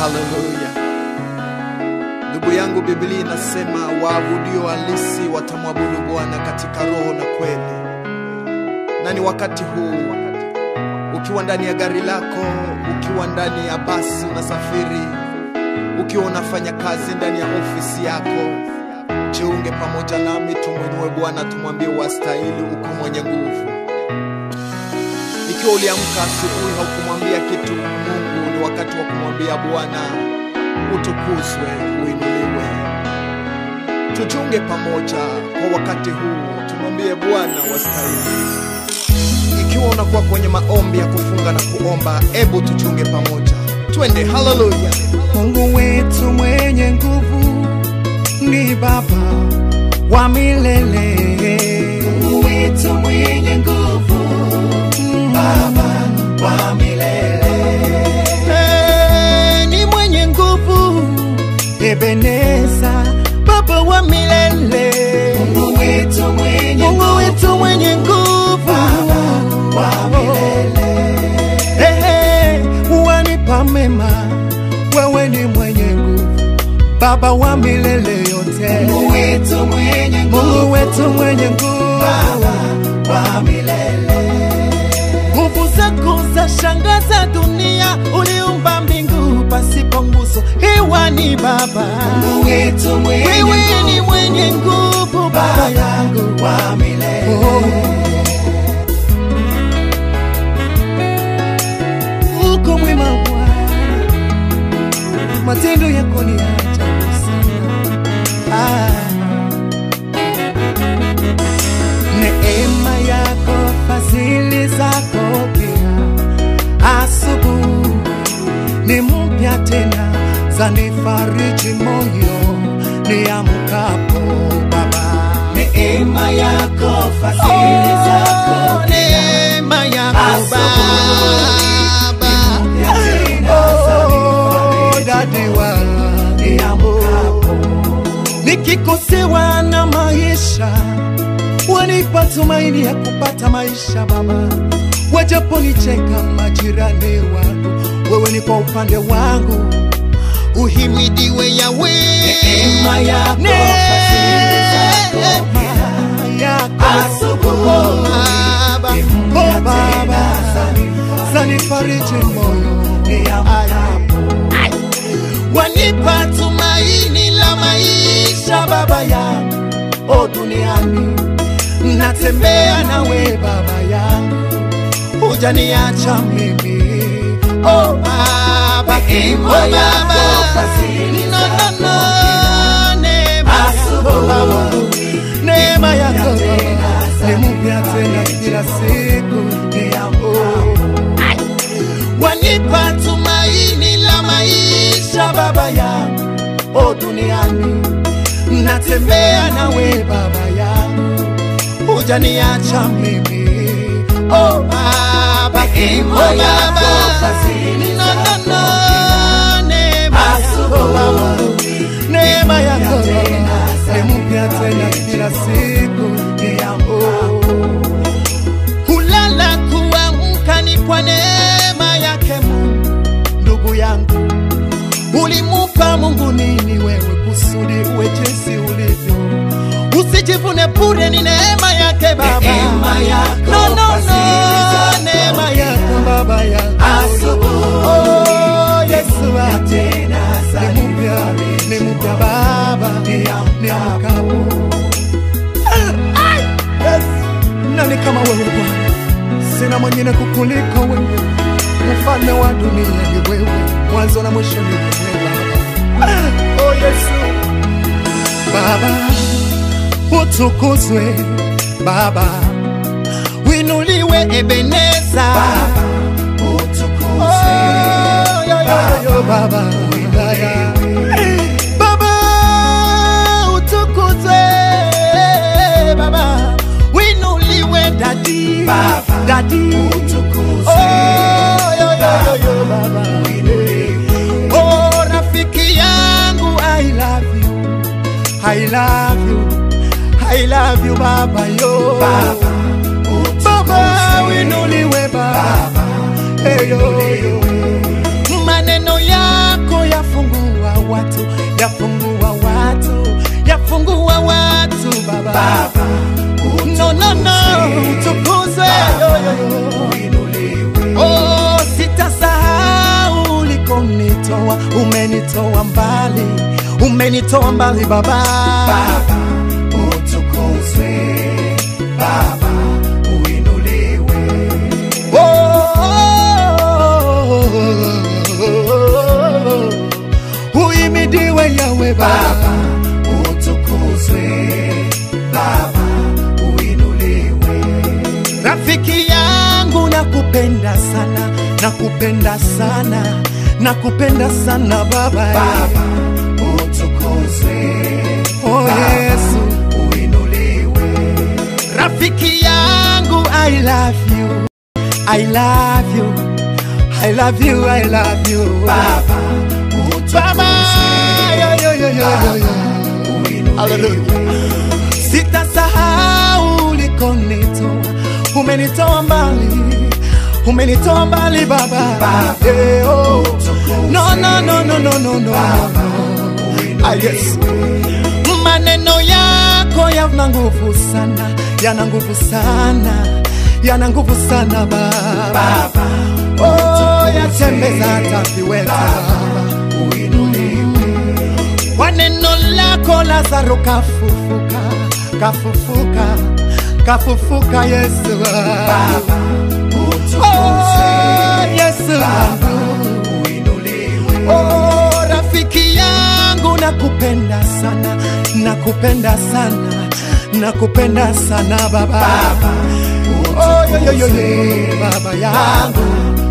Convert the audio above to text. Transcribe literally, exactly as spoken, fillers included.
Hallelujah. Ndugu yangu, Biblia inasema waabudio halisi watamwabudu Bwana katika roho na kweli. Na ni wakati huu, ukiwa ndani ya gari lako, ukiwa ndani ya basi unasafiri, ukiwa unafanya kazi ndani ya ofisi yako, jiunge pamoja nami tumwinue Bwana, tumwambie wastahili, uko mwenye nguvu. Ikiwa uliamka asubuhi haukumwambia kitu Mungu, ni wakati wa kumwambia Bwana utukuzwe, uinuliwe. Tujiunge pamoja kwa wakati huu, tumwambie Bwana wastahili. Ikiwa unakuwa kwenye maombi ya kufunga na kuomba, ebu tujiunge pamoja. Twende, hallelujah. Mungu wetu mwenye nguvu ni Baba wa milele. Mungu wetu mwenye nguvu, Baba wa milele. Hey, ni mwenye nguvu, Ebeneza, Baba wa milele. Mungu wetu mwenye nguvu, Mungu wetu mwenye nguvu, Baba wa milele. Hey, hey, wanipa mema, wewe ni mwenye nguvu, Baba wa milele yote. Mungu wetu mwenye nguvu, Mungu wetu mwenye nguvu, Baba wa milele. Nguvu zako za shangaza dunia, uliumba mbingu pasipo nguzo. Hewa ni Baba, Mungu wetu mwenye nguvu, wewe ni mwenye nguvu, Baba yangu wa milele. oh. Uko mwema Bwana, matendo yako ni ya ajabu sana. ah. Neema yako, fadhili zako pia, asubuhi ni mpya tena, zanifariji moyo niamkapo Baba. Neema yako, fadhili zako, neema yako Baba, oh, dadi wa niamkapo, nikikosewa na maisha wanipa tumaini ya kupata maisha Baba. Wajaponicheka majirani wangu, wewe ni kwa upande wangu. Uhimidiwe Yahwe. Neema yako, fadhili zako pia, asubuhi oh Baba, zanifariji moyo niamkapo. Wanipa tumaini la maisha Baba yangu, o duniani natembea nawe Baba yangu, hujaniacha mimi oh Baba. Neema yako, fadhili zako pia, asubuhi neema yako ni mpya tena kila siku. Wanipa tumaini la maisha Baba yangu, o duniani natembea nawe Baba yangu, hujaniacha mimi oh Baba. Neema yako, fadhili zako pia, asubuhi neema yako ni mpya tena kila siku. Kulala kuamka ni kwa neema yake Mungu. Ndugu yangu, ulimupa Mungu nini wewe kusudi uwe jinsi ulivyo? Usijivune bure, ni neema yake Baba. Neema yako, no, no, no, fadhili zako neema yako Baba yangu, asubuhi oh Yesu wangu, tena ni mpya, ni mpya Baba, ni mkapo. Yes. Nani kama wewe Bwana? Sina mwingine kukuliko wewe, mfalme wa dunia ni wewe, mwanzo na mwisho ni wewe Baba. Oh Yesu Baba, utukuzwe Baba, winuliwe Ebeneza Baba, utukuzwe oh, yo, yo, yo, Baba, winuliwe Baba, utukuzwe Baba, winuliwe Dadi Baba, Dadi utukuzwe oh, yo, yo, yo, yo, Baba, winuliwe oh, rafiki yangu, I love you, I love you, I love you Baba yo Baba, Baba winuliwe Baba, Baba, hey, yo, yo. Maneno yako ya yafungua watu, yafungua watu Baba. Baba, No, no, no, utukuzwe. uinuliwe. Oh, sitasahau ulikonitoa, umenitoa mbali, umenitoa mbali Baba. Baba, utukuzwe. Baba, uinuliwe. Oh, uhimidiwe Yahweh Baba. Baba, utukuzwe. Baba, uinuliwe. Rafiki yangu nakupenda sana, nakupenda sana, nakupenda sana Baba. Baba, utukuzwe. Oh Yesu, uinuliwe. rafiki yangu, I love you, I love you, I love you, I love you Baba, utukuzwe. Baba. Yo, yo, yo, yo, yo, yo. uinuliwe. Hallelujah. Sitasahau ulikonitoa, umenitoa mbali, umenitoa mbali Baba. Baba, Eh, oh. utukuzwe. No, no, no, no, no, no, no. Baba, Ah, yes. uinuliwe. Maneno yako yana nguvu sana, yana nguvu sana, yana nguvu sana Baba. Baba, Oh, yatembeza hata viwete Baba. uinuliwe. Kwa neno lako Lazaro kafufuka, kafufuka, kafufuka Yesu. Baba, utukuzwe. Oh, Yesu. Baba, uinuliwe. Oh, rafiki yangu nakupenda sana, nakupenda sana, nakupenda sana Baba. Baba, Oh, yo, yo, yo, yo, Baba yangu.